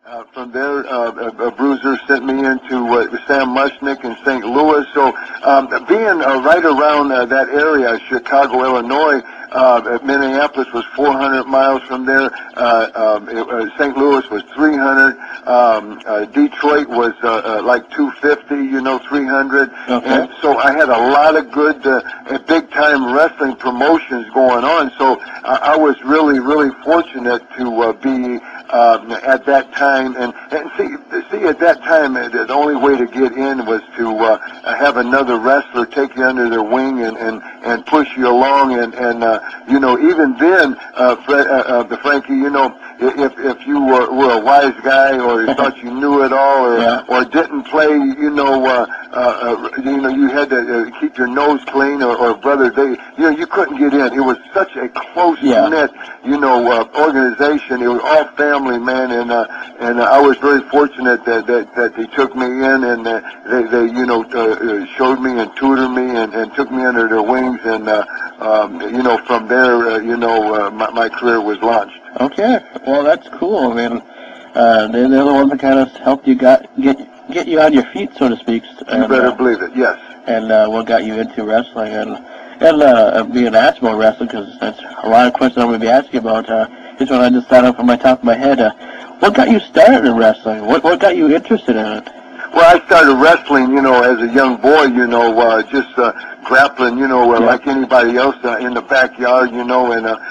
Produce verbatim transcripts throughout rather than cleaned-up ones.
Uh, from there, uh, a, a bruiser sent me into uh, Sam Mushnick in Saint Louis. So um, being uh, right around uh, that area, Chicago, Illinois, uh, Minneapolis was four hundred miles from there. Uh, um, it, uh, Saint Louis was three hundred. Um, uh, Detroit was uh, uh, like two fifty, you know, three hundred. Okay. And so I had a lot of good, uh, big-time wrestling promotions going on. So uh, I was really, really fortunate to uh, be um, at that time. And, and see, see, at that time, uh, the only way to get in was to uh, have another wrestler take you under their wing and, and, and push you along. And, and uh, you know, even then, uh, Fred, uh, uh, Frankie, you know, if if you were, were a wise guy or you thought you knew it all or yeah. or didn't play, you know, uh, uh, uh, you know, you had to uh, keep your nose clean or, or brother, they, you know, you couldn't get in. It was such a close yeah. knit, you know, uh, organization. It was all family, man, and uh, and uh, I was very fortunate that that, that they took me in and uh, they they you know uh, showed me and tutored me and, and took me under their wings and uh, um, you know from there uh, you know uh, my, my career was launched. Okay, well that's cool. I mean, uh, they're, they're the ones that kind of helped you got get get you on your feet, so to speak. And, you better uh, believe it. Yes. And uh, what got you into wrestling and and uh, being asked about wrestling, because that's a lot of questions I'm going to be asking about. Uh, here's one I just thought of from my top of my head. Uh, what got you started in wrestling? What what got you interested in it? Well, I started wrestling, you know, as a young boy, you know, uh, just uh, grappling, you know, uh, yeah. like anybody else uh, in the backyard, you know, and uh,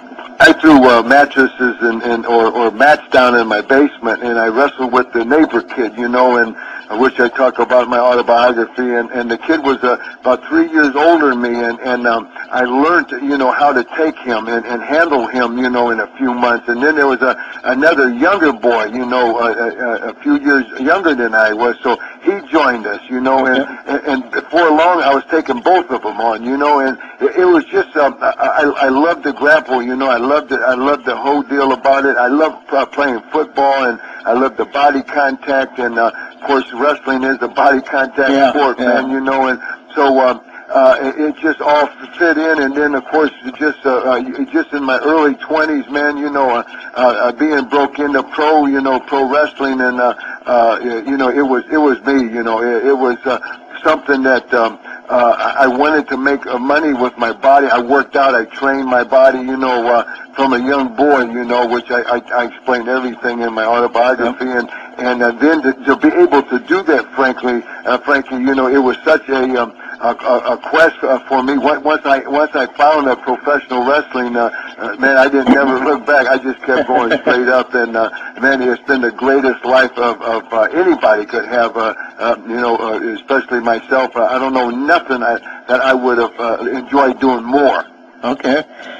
I threw uh, mattresses and, and or, or mats down in my basement, and I wrestled with the neighbor kid, you know, and uh, which I talk about in my autobiography. And, and the kid was uh, about three years older than me, and, and um, I learned, you know, how to take him and, and handle him, you know, in a few months. And then there was a another younger boy, you know, uh, a, a few years younger than I was, so he joined us, you know, and, and, and before long I was taking both of them on, you know, and it, it was just, um, I, I, I loved to grapple, you know, I loved it, I loved the whole deal about it. I loved uh, playing football, and I loved the body contact, and uh, of course wrestling is a body contact yeah, sport, yeah. man, you know, and so um, uh, it, it just all fit in. And then of course just uh, uh, just in my early twenties, man, you know, uh, uh, being broke into pro, you know, pro wrestling, and uh, uh, you know, it was it was me, you know, it, it was uh, something that um, uh, I wanted to make uh, money with my body. I worked out, I trained my body, you know, uh, from a young boy, you know, which I, I, I explained everything in my autobiography, and and uh, then to, to be able to do that, frankly, uh, frankly, you know, it was such a um, a, a, a quest uh, for me. Once I once I found uh, professional wrestling, uh, uh, man, I didn't never look back. I just kept going straight up, and uh, man, it's been the greatest life of, of uh, anybody could have. Uh, uh, you know, uh, especially myself. Uh, I don't know nothing I, that I would have uh, enjoyed doing more. Okay.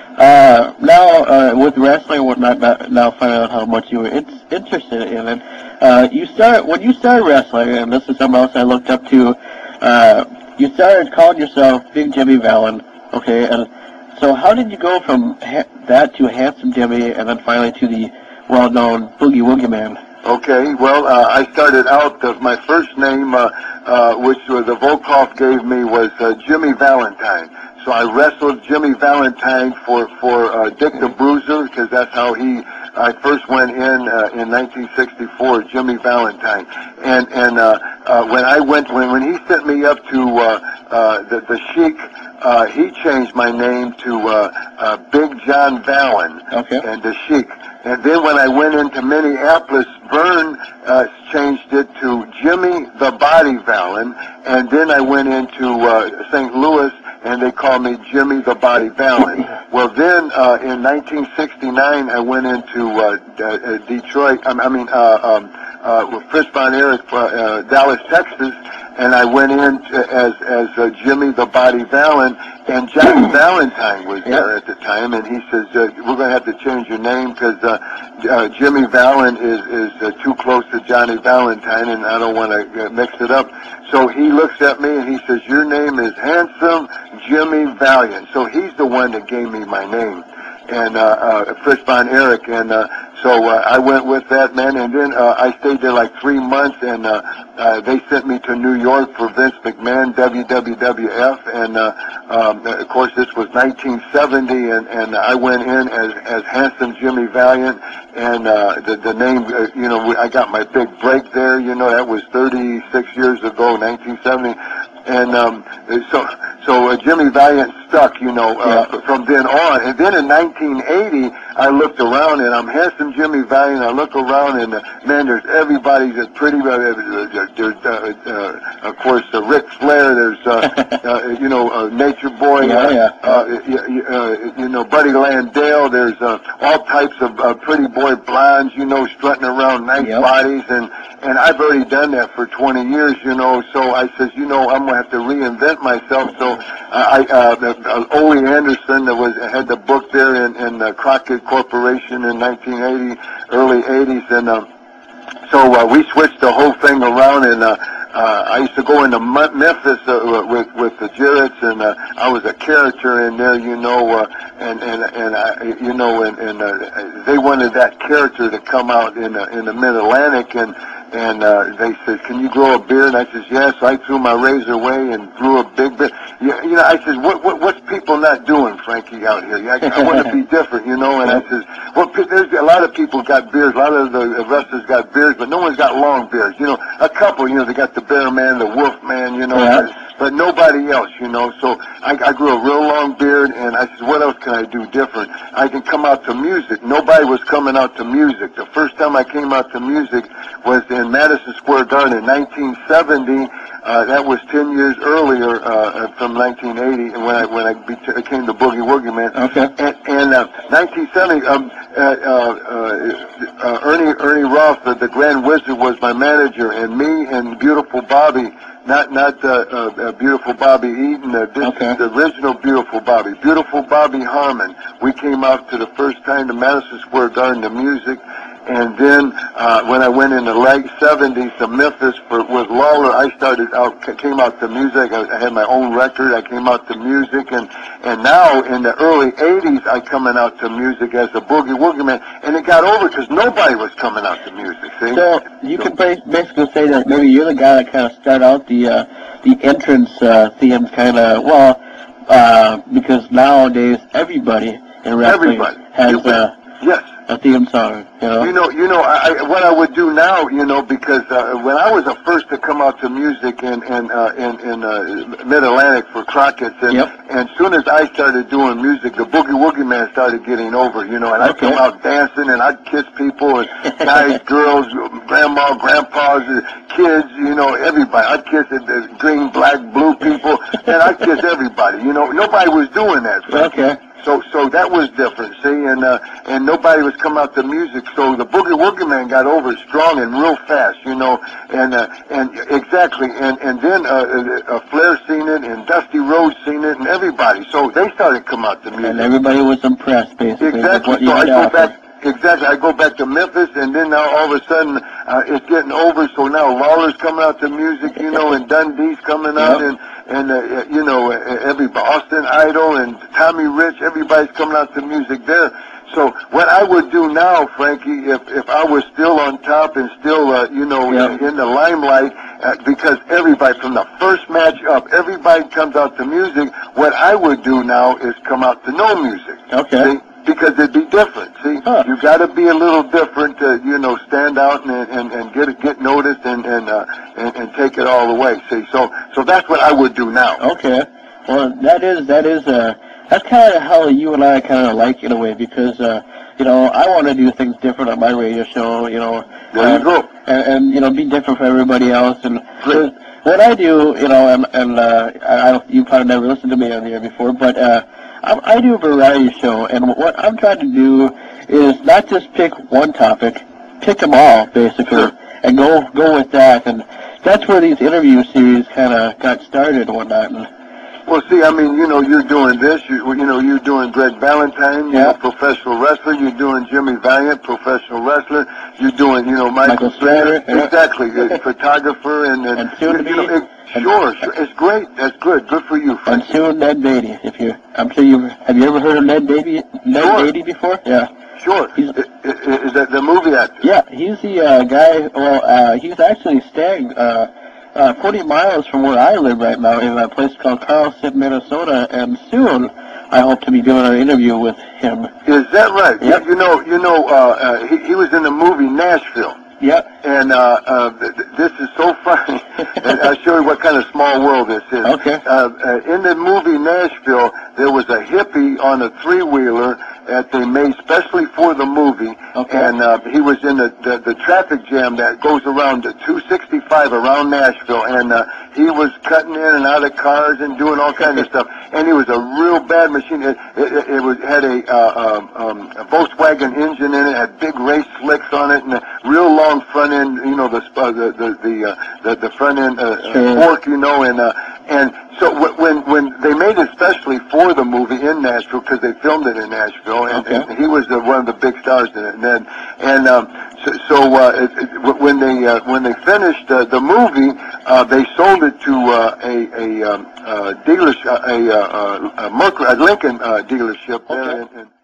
Uh, now, uh, with wrestling and whatnot, now finding out how much you were in- interested in it, uh, you start, when you started wrestling, and this is something else I looked up to, uh, you started calling yourself Big Jimmy Vallon, okay, and so how did you go from ha- that to Handsome Jimmy, and then finally to the well-known Boogie Woogie Man? Okay, well, uh, I started out, uh, my first name, uh, uh, which uh, the Volkov gave me, was uh, Jimmy Valentine. So I wrestled Jimmy Valentine for, for uh, Dick the Bruiser, because that's how he, I first went in uh, in nineteen sixty-four, Jimmy Valentine. And and uh, uh, when I went, when, when he sent me up to uh, uh, the, the Sheik, uh, he changed my name to uh, uh, Big John Vallon, okay. and the Sheik. And then when I went into Minneapolis, Vern uh, changed it to Jimmy the Body Vallon, and then I went into uh, Saint Louis, and they called me Jimmy the Body Vallon. Well, then uh, in nineteen sixty-nine, I went into uh, uh, Detroit, I mean, uh, um, uh, Fritz von Erich, uh, uh, Dallas, Texas, and I went in as as uh, Jimmy the Body Vallon, and Johnny Valentine was there at the time, and he says, uh, we're going to have to change your name because uh, uh, Jimmy Vallon is, is uh, too close to Johnny Valentine, and I don't want to uh, mix it up. So he looks at me and he says, your name is Handsome Jimmy Valiant. So he's the one that gave me my name. and uh, uh, Fritz von Erich, and uh, so uh, I went with that, man, and then uh, I stayed there like three months, and uh, uh, they sent me to New York for Vince McMahon, W W F, and uh, um, of course this was nineteen seventy, and, and I went in as, as Handsome Jimmy Valiant, and uh, the, the name, uh, you know, I got my big break there, you know, that was thirty-six years ago, nineteen seventy. And um, so, so uh, Jimmy Valiant stuck, you know, uh, yeah. from then on. And then in nineteen eighty, I looked around, and I'm Handsome Jimmy Valiant. I look around, and uh, man, there's everybody that's pretty. Uh, there's, uh, uh, of course, uh, Ric Flair. There's, uh, uh, you know, uh, Nature Boy. Yeah, uh, yeah. Uh, uh, you know, Buddy Landale. There's uh, all types of uh, pretty boy blondes, you know, strutting around, nice yep. bodies, and and I've already done that for twenty years, you know. So I says, you know, I'm gonna have to reinvent myself. So I, uh, uh, Ole Anderson that was had the book there in, in uh, Crockett Corporation in nineteen eighty, early eighties, and uh, so uh, we switched the whole thing around, and uh, uh, I used to go into Memphis uh, with with the Jarretts, and uh, I was a character in there, you know, uh, and and and I, you know, and, and uh, they wanted that character to come out in uh, in the Mid Atlantic, and. And uh, they said, "Can you grow a beard?" And I says, "Yes." So I threw my razor away and grew a big beard. You, you know, I says, "What, what, what's people not doing, Frankie, out here? I, I want to be different, you know." And I says, "Well, there's a lot of people got beards. A lot of the wrestlers got beards, but no one's got long beards. You know, a couple. You know, they got the Bear Man, the Wolf Man. You know." Yeah. But nobody else, you know. So I, I grew a real long beard, and I said, what else can I do different? I can come out to music. Nobody was coming out to music. The first time I came out to music was in Madison Square Garden in nineteen seventy. Uh, that was ten years earlier uh, from nineteen eighty, and when I when I became the Boogie Woogie Man. Okay. And, and uh, nineteen seventy, um, uh, uh, uh, Ernie Ernie Roth, the, the Grand Wizard, was my manager, and me and Beautiful Bobby. Not not uh, uh, beautiful Bobby Eaton. Uh, this okay. is the original beautiful Bobby. Beautiful Bobby Harmon. We came out to the first time to Madison Square Garden to music, and then uh, when I went in the late seventies to Memphis for with Lawler, I started out came out to music. I, I had my own record. I came out to music, and and now in the early eighties, I coming out to music as a Boogie Woogie Man, and it got over because nobody was coming out to music. See? So you so, can basically say that maybe you're the guy that kind of started out the uh, the entrance uh, themes, kind of well, uh, because nowadays everybody in wrestling everybody. has uh, yes. a theme song. You know, you know, you know I, what I would do now, you know, because uh, when I was the first to come out to music in in uh, in, in uh, Mid Atlantic for Crockett's, and yep. and as soon as I started doing music, the Boogie Woogie Man started getting over, you know, and I'd okay. come out dancing, and I'd kiss people, and guys, girls, grandma, grandpas, kids, you know, everybody. I'd kiss the green, black, blue people, and I'd kiss everybody. You know, nobody was doing that. Frankie. Okay. So, so that was different, see, and uh, and nobody was coming out to music. So the Boogie Woogie Man got over strong and real fast, you know, and uh, and exactly, and and then uh, uh, Flair seen it, and Dusty Rhodes seen it, and everybody. So they started coming out to music, and everybody was impressed, basically. Exactly. With what you so I go offer. back. Exactly. I go back to Memphis, and then now all of a sudden uh, it's getting over. So now Lawler's coming out to music, you know, and Dundee's coming out, yep. and and uh, you know, every Austin Idol and Tommy Rich, everybody's coming out to music there. So what I would do now, Frankie, if if I was still on top and still, uh, you know, yep. in, in the limelight, uh, because everybody from the first match up, everybody comes out to music. What I would do now is come out to no music. Okay. See? Because it'd be different, see? Huh. You got to be a little different to, you know, stand out and and, and get get noticed and and, uh, and and take it all away, see? So so that's what I would do now. Okay. Well, that is that is uh that's kind of how you and I kind of like in a way, because uh you know I want to do things different on my radio show, you know. There uh, you go. And, and you know be different for everybody else, and Great. what I do, you know, and and uh, I, I you probably never listened to me on the air before, but uh. I do a variety show, and what I'm trying to do is not just pick one topic, pick them all, basically, sure. and go go with that. And that's where these interview series kind of got started and whatnot. And, well, see, I mean, you know, you're doing this, you, you know, you're doing Greg Valentine, you're yeah. a professional wrestler, you're doing Jimmy Valiant, professional wrestler, you're doing, you know, Michael, Michael Strader, Strader, yeah. exactly, a photographer, and, and, and soon to be, you know, it, Sure, sure. It's great. That's good. Good for you, And Frank. soon Ned Beatty. If you, I'm sure you have you ever heard of Ned Beatty? Ned Sure. Beatty before? Yeah. Sure. He's- I- I- Is that the movie actor? Yeah, he's the uh, guy. Well, uh, he's actually staying uh, uh, forty miles from where I live right now in a place called Carlson, Minnesota, and soon I hope to be doing an interview with him. Is that right? Yep. You, you know, you know, uh, uh, he, he was in the movie Nashville. Yep. And uh, uh, th- th- this is so funny. And I'll show you what kind of small world this is. Okay. Uh, uh, in the movie Nashville, there was a hippie on a three-wheeler that they made specially for the movie. Okay. And uh, he was in the, the, the traffic jam that goes around the two sixty-five around Nashville. And uh, he was cutting in and out of cars and doing all kinds of stuff. And he was a real bad machine. It, it, it was had a, uh, um, um, a Volkswagen engine in it, had big race slicks on it, and a real long front end. You know, the uh, the the the, uh, the the front end uh, Sure. fork. You know, and uh, and so w- when when they made it especially for the movie in Nashville because they filmed it in Nashville, and, Okay. and he was the, one of the big stars in it. And then and um, so, so uh, it, it, w- when they uh, when they finished uh, the movie, uh, they sold it to uh, a a um, uh, dealership, a, a, a, a, Mercury, a Lincoln uh, dealership there Okay. in, in